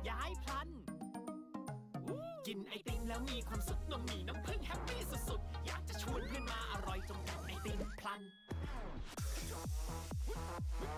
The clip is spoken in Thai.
ยายพลันกินไอติมแล้วมีความสุขนมหมีน้ำผึ้งแฮปปี้สุดๆอยากจะชวนเพื่อนมาอร่อยจนไอติมพลัน